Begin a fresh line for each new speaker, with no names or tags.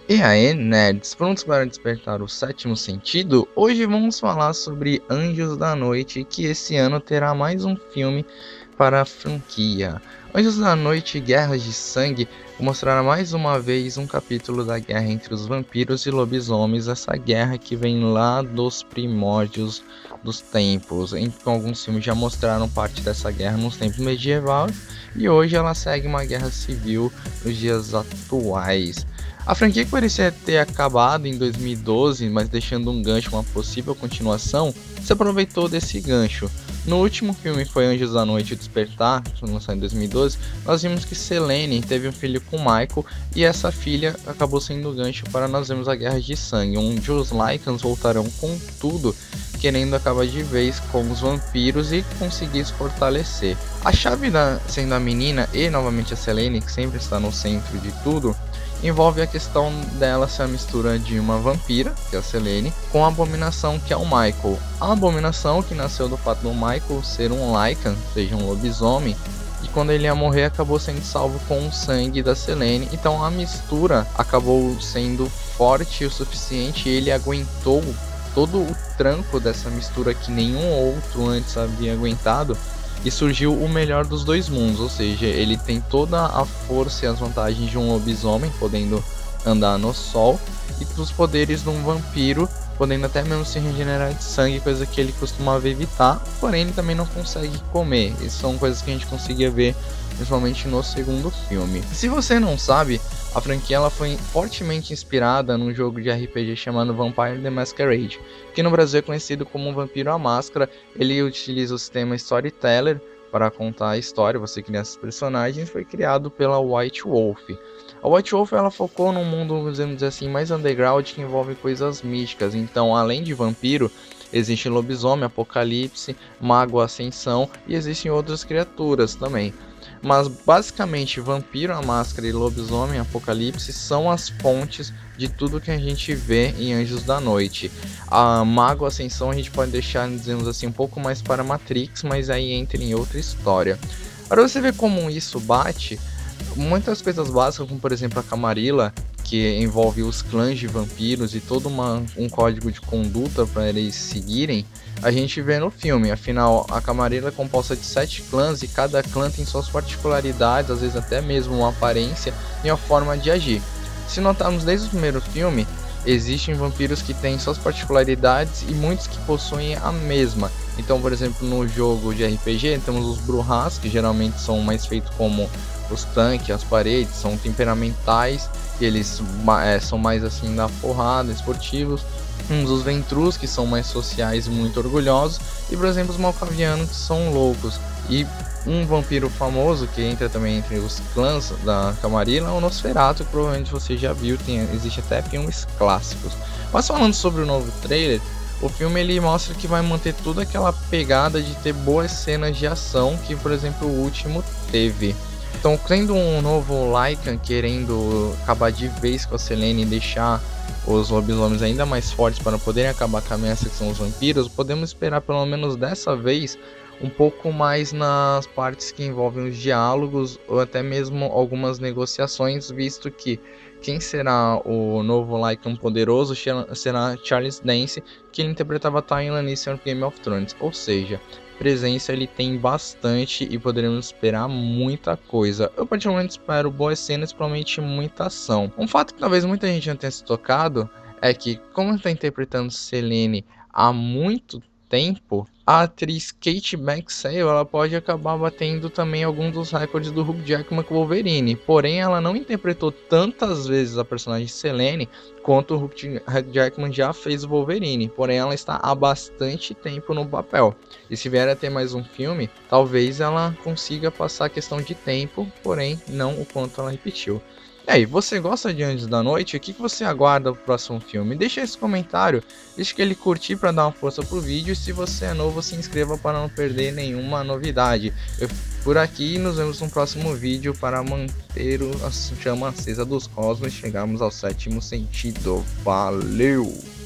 E aí, nerds, prontos para despertar o sétimo sentido? Hoje vamos falar sobre Anjos da Noite, que esse ano terá mais um filme para a franquia. Anjos da Noite Guerras de Sangue mostrará mais uma vez um capítulo da guerra entre os vampiros e lobisomens, essa guerra que vem lá dos primórdios dos tempos, em que alguns filmes já mostraram parte dessa guerra nos tempos medievais, e hoje ela segue uma guerra civil nos dias atuais. A franquia que parecia ter acabado em 2012, mas deixando um gancho, uma possível continuação, se aproveitou desse gancho. No último filme foi Anjos da Noite e o Despertar, lançado em 2012, nós vimos que Selene teve um filho com Michael e essa filha acabou sendo o gancho para nós vermos a Guerra de Sangue, onde os Lycans voltarão com tudo, querendo acabar de vez com os vampiros e conseguir se fortalecer. A chave sendo a menina e novamente a Selene, que sempre está no centro de tudo, envolve a questão dela ser a mistura de uma vampira, que é a Selene, com a Abominação, que é o Michael. A Abominação, que nasceu do fato do Michael ser um Lycan, ou seja, um lobisomem, e quando ele ia morrer acabou sendo salvo com o sangue da Selene, então a mistura acabou sendo forte o suficiente e ele aguentou todo o tranco dessa mistura que nenhum outro antes havia aguentado, e surgiu o melhor dos dois mundos, ou seja, ele tem toda a força e as vantagens de um lobisomem, podendo andar no sol, e dos poderes de um vampiro, podendo até mesmo se regenerar de sangue, coisa que ele costumava evitar, porém ele também não consegue comer. Isso são coisas que a gente conseguia ver principalmente no segundo filme. Se você não sabe, a franquia ela foi fortemente inspirada num jogo de RPG chamado Vampire the Masquerade, que no Brasil é conhecido como Vampiro à Máscara. Ele utiliza o sistema Storyteller para contar a história, você cria esses personagens, foi criado pela White Wolf. A White Wolf ela focou num mundo, vamos dizer assim, mais underground, que envolve coisas místicas. Então, além de vampiro, existe lobisomem, apocalipse, mago, ascensão e existem outras criaturas também. Mas basicamente Vampiro à Máscara e Lobisomem Apocalipse são as fontes de tudo que a gente vê em Anjos da Noite. A Mago Ascensão a gente pode deixar, dizemos assim, um pouco mais para Matrix, mas aí entra em outra história. Para você ver como isso bate, muitas coisas básicas, como por exemplo a Camarilla, que envolve os clãs de vampiros e todo um código de conduta para eles seguirem, a gente vê no filme. Afinal, a Camarilla é composta de 7 clãs e cada clã tem suas particularidades, às vezes até mesmo uma aparência e uma forma de agir. Se notarmos desde o primeiro filme, existem vampiros que têm suas particularidades e muitos que possuem a mesma. Então, por exemplo, no jogo de RPG temos os Brujás, que geralmente são mais feitos como os tanques, as paredes, são temperamentais e eles são mais assim da porrada, esportivos. Uns os Ventrus, que são mais sociais e muito orgulhosos, e por exemplo os Malkavianos, que são loucos. E um vampiro famoso que entra também entre os clãs da Camarilla é o Nosferatu, que provavelmente você já viu, existe até filmes clássicos. Mas falando sobre o novo trailer, o filme ele mostra que vai manter toda aquela pegada de ter boas cenas de ação que, por exemplo, o último teve. Então, tendo um novo Lycan querendo acabar de vez com a Selene e deixar os lobisomens ainda mais fortes para poderem acabar com a ameaça que são os vampiros, podemos esperar pelo menos dessa vez um pouco mais nas partes que envolvem os diálogos ou até mesmo algumas negociações, visto que quem será o novo Lycan poderoso será Charles Dance, que ele interpretava Tyrion Lannister no Game of Thrones, ou seja, presença ele tem bastante e poderemos esperar muita coisa. Eu particularmente espero boas cenas, provavelmente muita ação. Um fato que talvez muita gente não tenha se tocado é que, como está interpretando Selene há muito tempo, a atriz Kate Beckinsale ela pode acabar batendo também alguns dos recordes do Hugh Jackman com Wolverine, porém ela não interpretou tantas vezes a personagem Selene quanto o Hugh Jackman já fez o Wolverine, porém ela está há bastante tempo no papel, e se vier a ter mais um filme, talvez ela consiga passar a questão de tempo, porém não o quanto ela repetiu. E aí, você gosta de Anjos da Noite? O que você aguarda pro próximo filme? Deixa esse comentário, deixa que ele curtir para dar uma força pro vídeo, e se você é novo, se inscreva para não perder nenhuma novidade. Por aqui, nos vemos no próximo vídeo para manter a chama acesa dos cosmos e chegarmos ao sétimo sentido. Valeu!